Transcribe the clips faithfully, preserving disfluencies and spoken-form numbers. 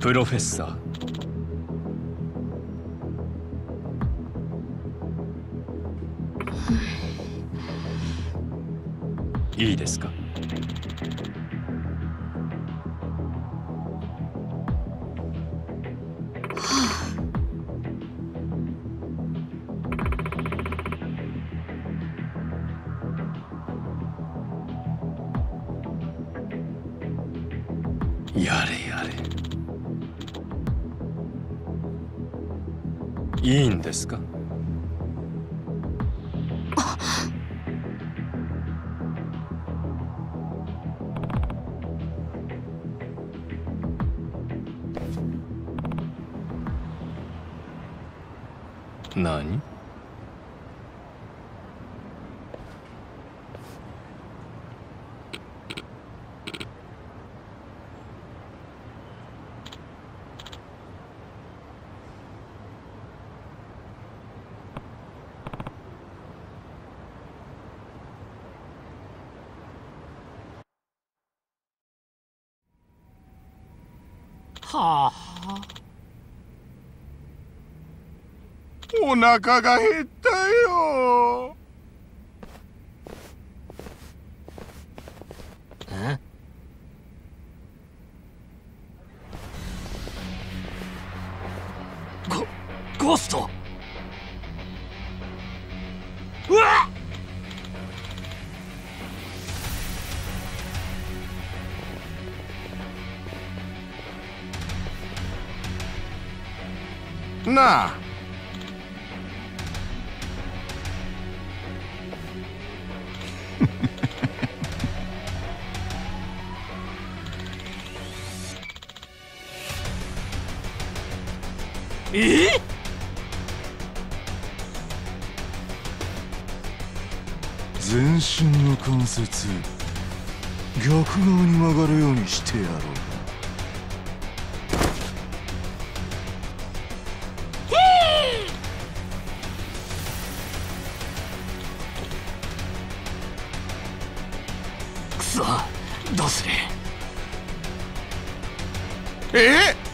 プロフェッサー。いいですか？やれやれ。いいんですか？何？ はあ。 お腹が減ったよ。 え？ゴゴースト。うわっなあ。 えっ？ 全身の関節逆側に曲がるようにしてやろう。 くそ、どうする？ えっ？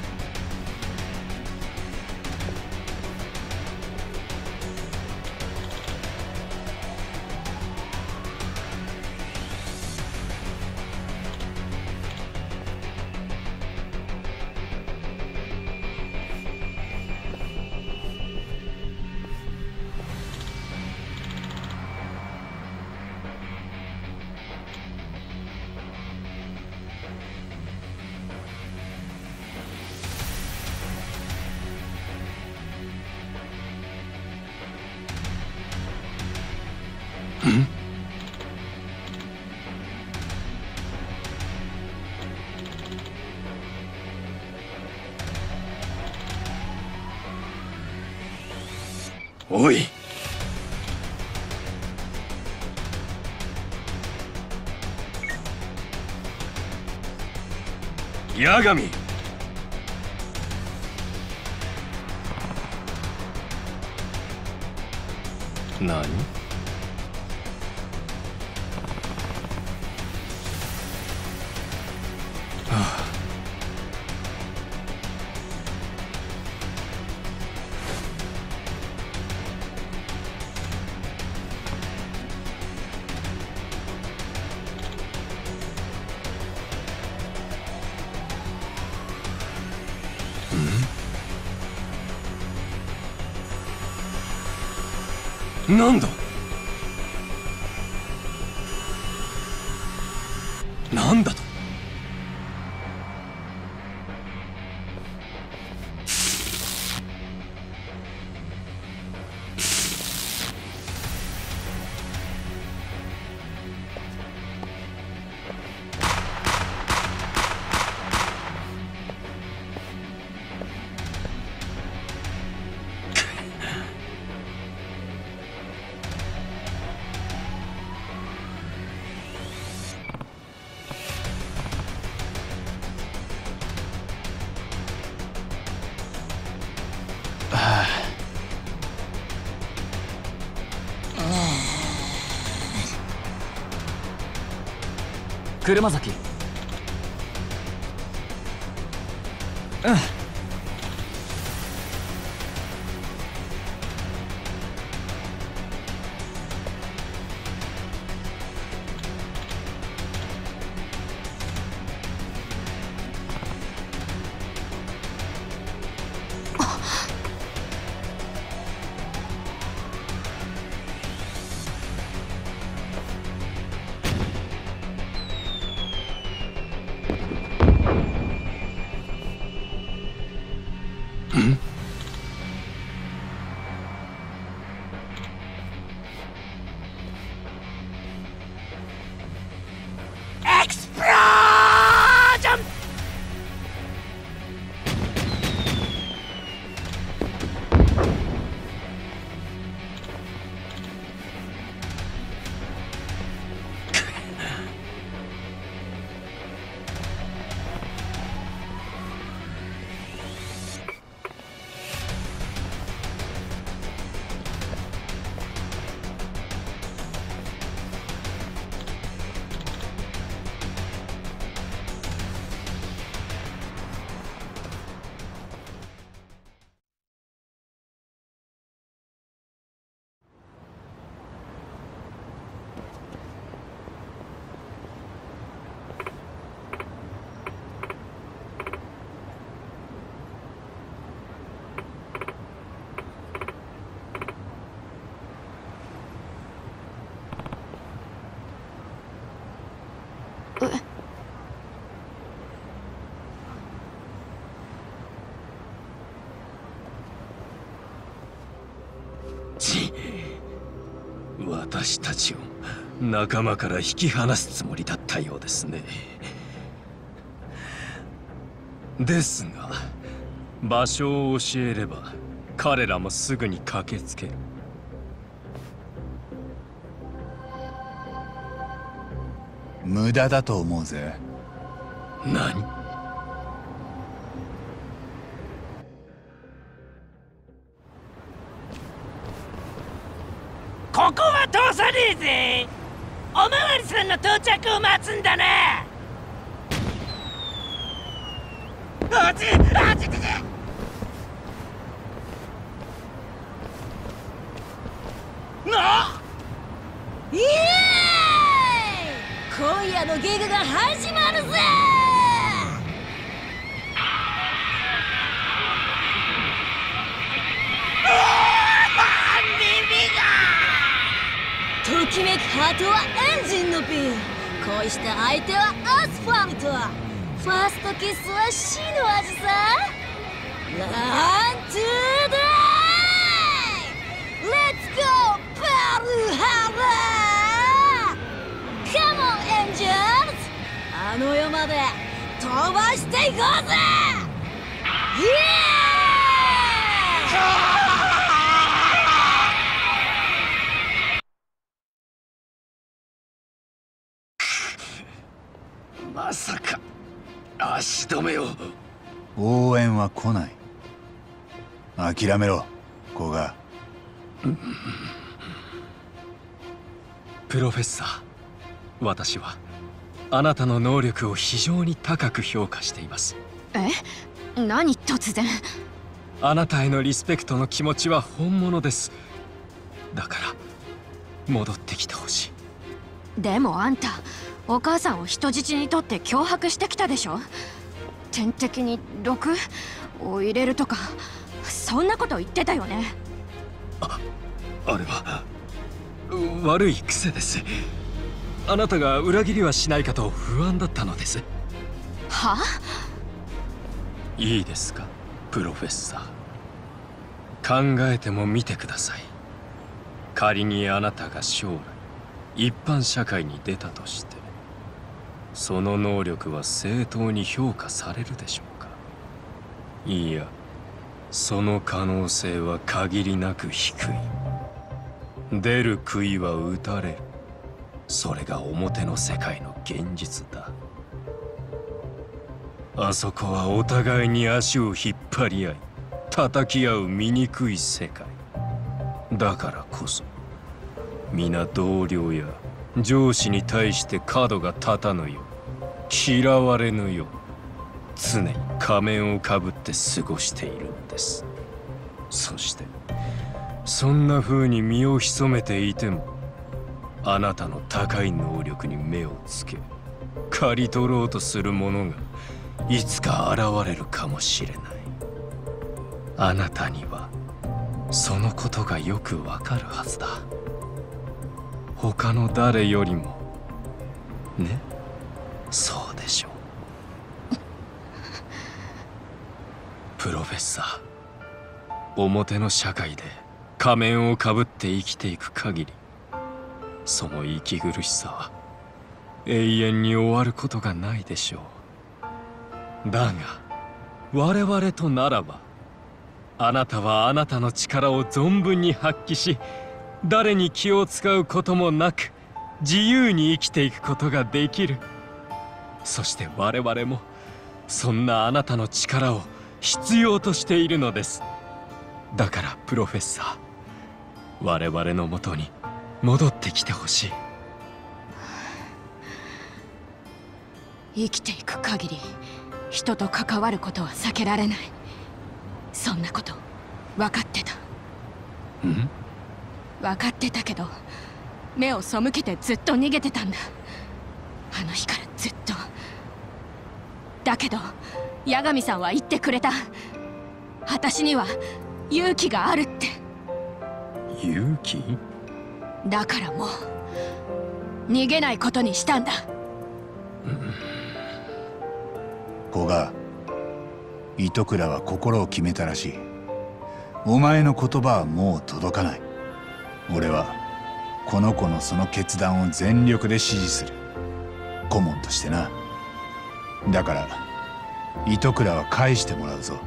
おい。八神。何？はあ。なんだ？なんだと？ 車崎。 エクスプロージョン。 ち私たちを仲間から引き離すつもりだったようですね。ですが場所を教えれば彼らもすぐに駆けつける。 無駄だと思うぜ。 何？ ここは通さねえぜ。おまわりさんの到着を待つんだな。あちあちちちなイエーイ！今夜のゲグが始まるぜ。ときめくハートはエンジンのピン。恋した相手はアスファルト。ファーストキスは死の味さ。ラントゥーダイ！レッツゴーバルハラ！カモンエンジェルズ！あの世まで飛ばしていこうぜ！イエーイ！ まさか足止めを。 応援は来ない。諦めろ古賀。 プロフェッサー、私はあなたの能力を非常に高く評価しています。 え？何突然。 あなたへのリスペクトの気持ちは本物です。だから戻ってきてほしい。 でもあんたお母さんを人質にとって脅迫してきたでしょ。点滴に毒を入れるとかそんなこと言ってたよね。 あ、あれは悪い癖です。あなたが裏切りはしないかと不安だったのです。 は？ いいですかプロフェッサー、考えてもみてください。仮にあなたが将来一般社会に出たとして、その能力は正当に評価されるでしょうか。いや、その可能性は限りなく低い。出る杭は打たれる。それが表の世界の現実だ。あそこはお互いに足を引っ張り合い叩き合う醜い世界だからこそ、皆同僚や上司に対して角が立たぬよう、嫌われぬよう、常に仮面をかぶって過ごしているのです。そしてそんな風に身を潜めていても、あなたの高い能力に目をつけ刈り取ろうとする者がいつか現れるかもしれない。あなたにはそのことがよくわかるはずだ。他の誰よりもね。そうでしょう。プロフェッサー、表の社会で仮面をかぶって生きていく限り、その息苦しさは永遠に終わることがないでしょう。だが我々とならば、あなたはあなたの力を存分に発揮し、誰に気を使うこともなく自由に生きていくことができる。そして我々もそんなあなたの力を必要としているのです。だからプロフェッサー、我々のもとに戻ってきてほしい。 生きていく限り人と関わることは避けられない。そんなこと分かってた。 ん？ 分かってたけど、目を背けてずっと逃げてたんだ。あの日からずっと。だけど八神さんは言ってくれた。私には勇気があるって。 勇気？ だからもう逃げないことにしたんだ。 古賀、糸倉は心を決めたらしい。お前の言葉はもう届かない。俺はこの子のその決断を全力で支持する、顧問としてな。だから糸倉は返してもらうぞ。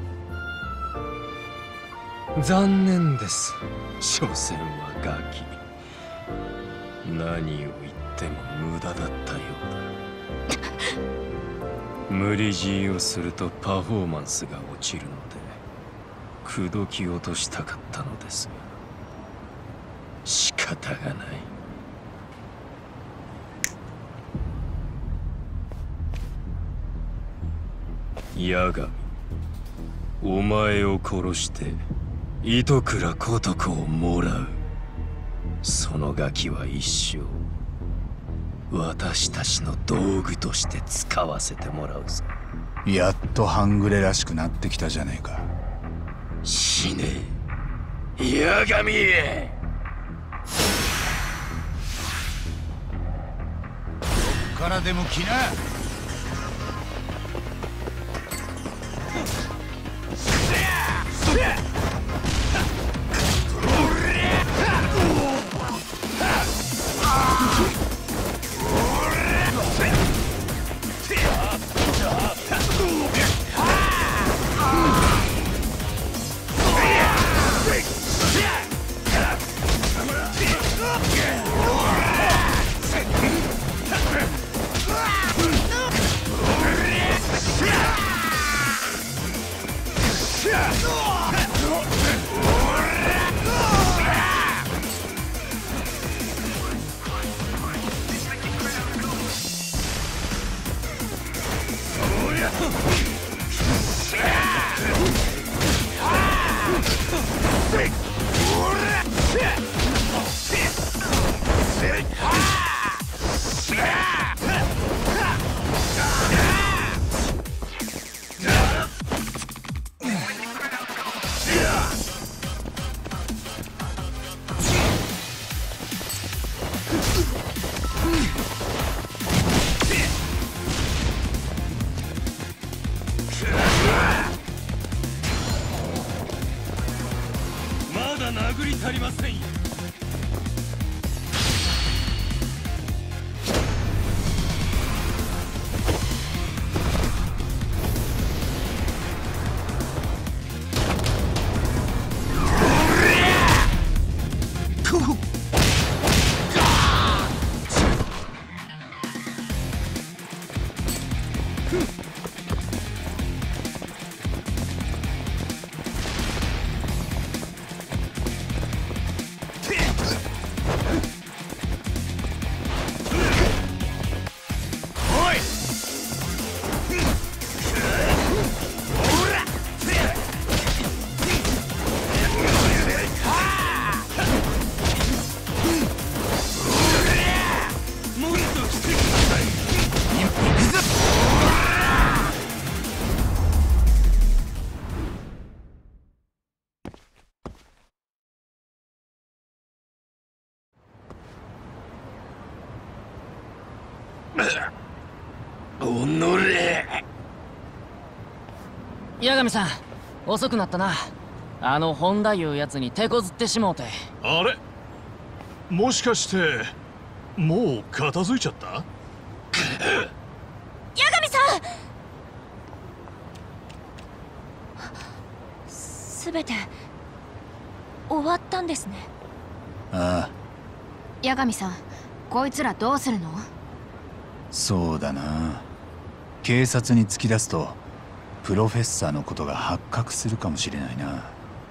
残念です。所詮はガキ。何を言っても無駄だったようだ。無理強いをするとパフォーマンスが落ちるので口説き落としたかったのですが、仕方がない。八神、お前を殺して糸倉琴子をもらう。そのガキは一生私たちの道具として使わせてもらうぞ。 やっと半グレらしくなってきたじゃねえか。 死ねえ八神。 どっからでも来な。 殴り足りませんよ。 おのれ。 八神さん、遅くなったな。あの本田いうやつに手こずってしもうて。 あれ、もしかしてもう片付いちゃった？ 八神さん、すべて終わったんですね。 ああ、 八神さん、こいつらどうするの？ そうだな。警察に突き出すとプロフェッサーのことが発覚するかもしれないな。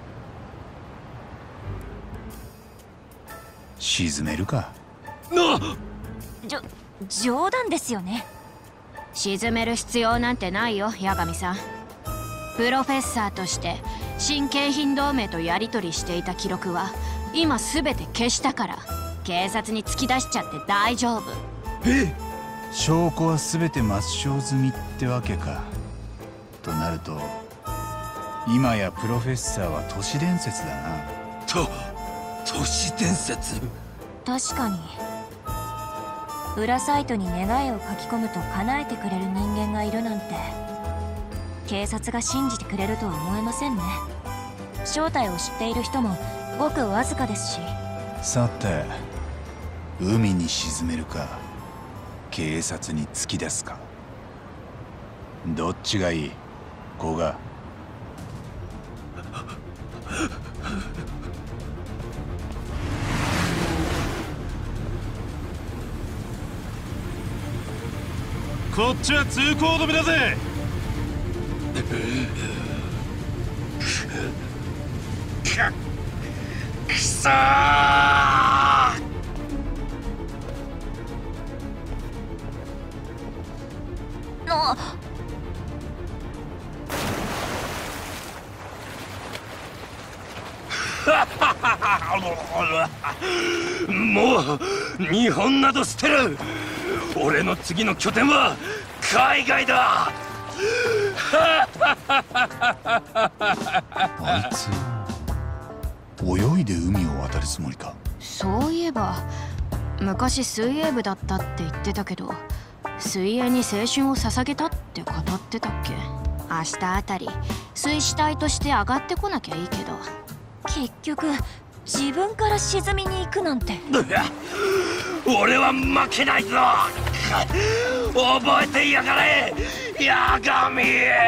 沈めるか。 じょ冗談ですよね。 沈める必要なんてないよ、八神さん。プロフェッサーとして新京浜同盟とやり取りしていた記録は今すべて消したから、警察に突き出しちゃって大丈夫。 え、証拠は全て抹消済みってわけか。となると今やプロフェッサーは都市伝説だな。 と都市伝説。 確かに裏サイトに願いを書き込むと叶えてくれる人間がいるなんて、警察が信じてくれるとは思えませんね。正体を知っている人もごくわずかですし。 さて、海に沈めるか警察に突き出すか、どっちがいい？古賀。 こっちは通行止めだぜ。 くそー！ あ、 もう日本など捨てる。俺の次の拠点は海外だ。 あいつ泳いで海を渡るつもりか。 そういえば昔水泳部だったって言ってたけど、水泳に青春を捧げたって語ってたっけ？明日あたり水死体として上がってこなきゃいいけど。 結局自分から沈みに行くなんて。 俺は負けないぞ。覚えてやがれ、八神。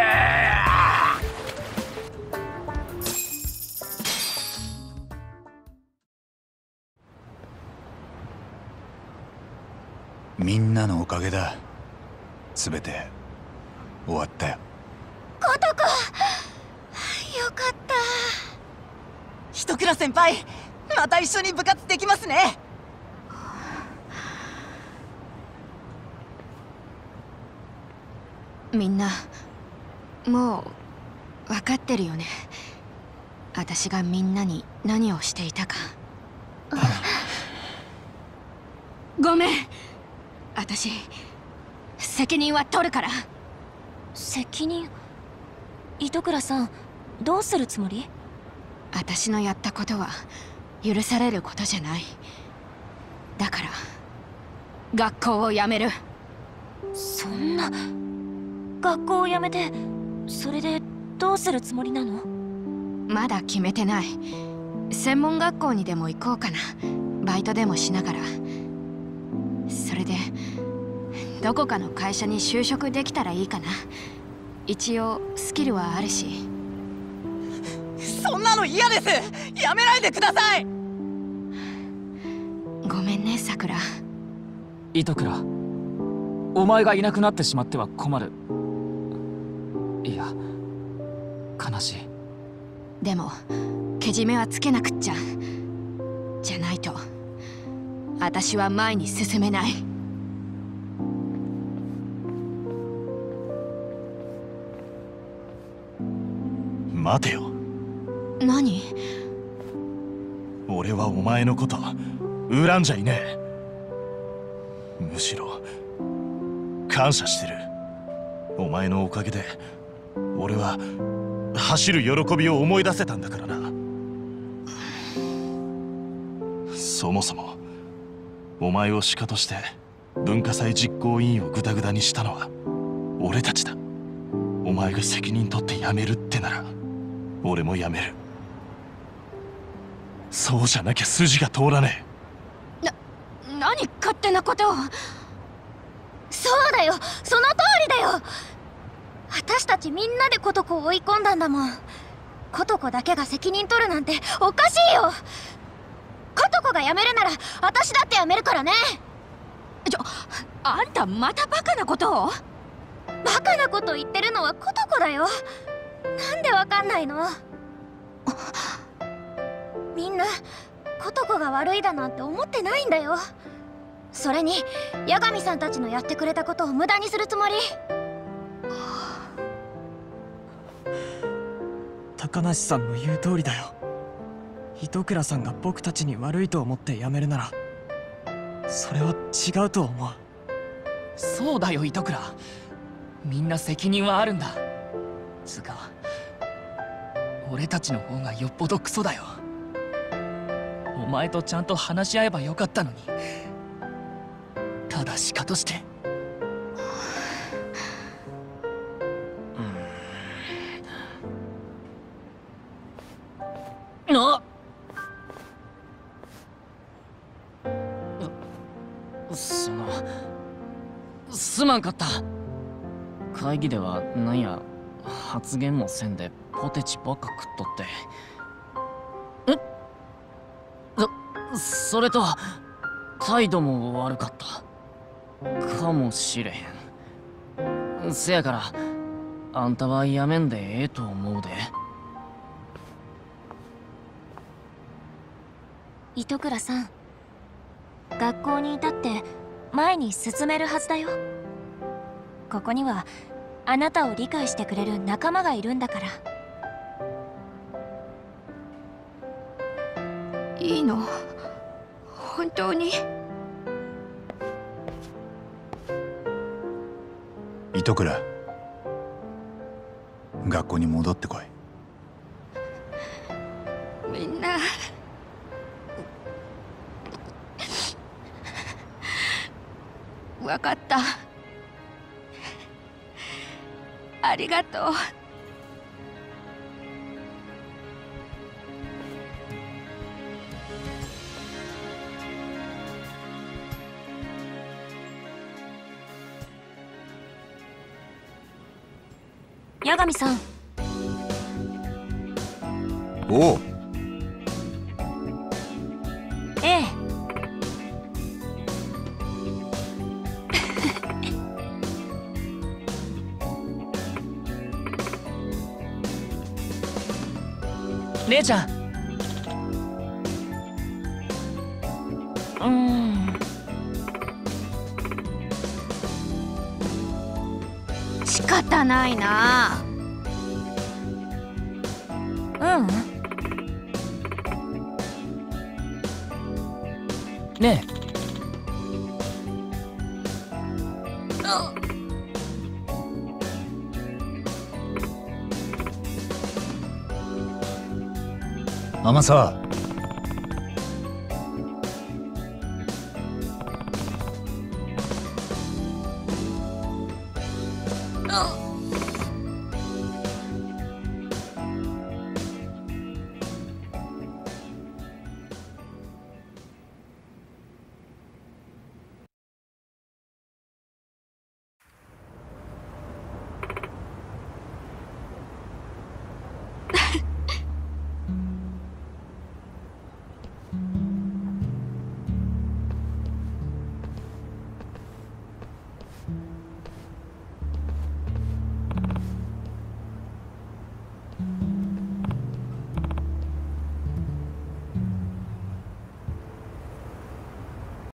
みんなのおかげだ。すべて終わったよ。 ことこ、よかった。 一倉先輩、また一緒に部活できますね。 みんなもう分かってるよね、私がみんなに何をしていたか。ごめん、私責任は取るから。 責任？糸倉さん、どうするつもり？ 私のやったことは許されることじゃない。だから学校を辞める。 そんな。学校を辞めて、それでどうするつもりなの？ まだ決めてない。専門学校にでも行こうかな。バイトでもしながら。それでどこかの会社に就職できたらいいかな。一応スキルはあるし。 そんなの嫌です。やめないでください。 ごめんね、さくら。 糸倉、お前がいなくなってしまっては困る。いや、悲しい。 でもけじめはつけなくっちゃ。じゃないと私は前に進めない。 待てよ。 何？ 俺はお前のこと恨んじゃいねえ。むしろ感謝してる。お前のおかげで俺は走る喜びを思い出せたんだからな。そもそもお前をシカとして文化祭実行委員をグダグダにしたのは俺たちだ。お前が責任取って辞めるってなら俺も辞める。そうじゃなきゃ筋が通らねえ。な、何勝手なことを。 そうだよ、その通りだよ。私たちみんなでコトコを追い込んだんだもん。コトコだけが責任取るなんておかしいよ。コトコが辞めるなら私だって辞めるからね。 ちょ、あんたまたバカなことを。 バカなこと言ってるのはコトコだよ。なんでわかんないの？みんなコトコが悪いだなんて思ってないんだよ。それに八神さんたちのやってくれたことを無駄にするつもり？ 高梨さんの言う通りだよ。糸倉さんが僕たちに悪いと思って辞めるならそれは違うと思う。 そうだよ糸倉、みんな責任はあるんだ。つうか俺たちの方がよっぽどクソだよ。お前とちゃんと話し合えばよかったのに、ただシカとして。うん、あっ、そのすまんかった。会議ではなんや発言もせんでポテチばっか食っとって。え？そそれと態度も悪かったかもしれへん。せやからあんたはやめんでええと思うで。 糸倉さん、学校にいたって前に進めるはずだよ。ここにはあなたを理解してくれる仲間がいるんだから。 いいの？本当に？ 糸倉、学校に戻ってこい。 みんなわかった。ありがとう。 八神さん。 おう。 ええ。 姉ちゃん。うーん。 仕方ないな。 うん。 ねえ。 天沢。